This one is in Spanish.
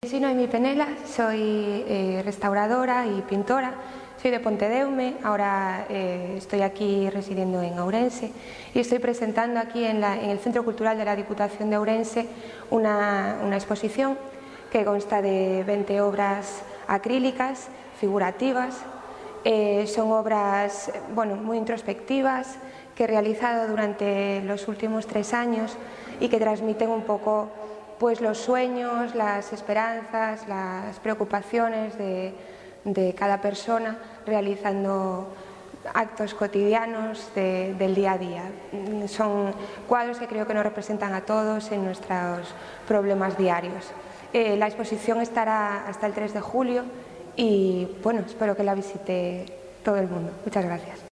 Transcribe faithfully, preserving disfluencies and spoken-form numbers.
Soy Noemí Penela, soy eh, restauradora y pintora, soy de Pontedeume, ahora eh, estoy aquí residiendo en Ourense y estoy presentando aquí en, la, en el Centro Cultural de la Diputación de Ourense una, una exposición que consta de veinte obras acrílicas, figurativas. Eh, son obras bueno, muy introspectivas que he realizado durante los últimos tres años y que transmiten un poco pues los sueños, las esperanzas, las preocupaciones de, de cada persona realizando actos cotidianos de, del día a día. Son cuadros que creo que nos representan a todos en nuestros problemas diarios. Eh, la exposición estará hasta el tres de julio y bueno, espero que la visite todo el mundo. Muchas gracias.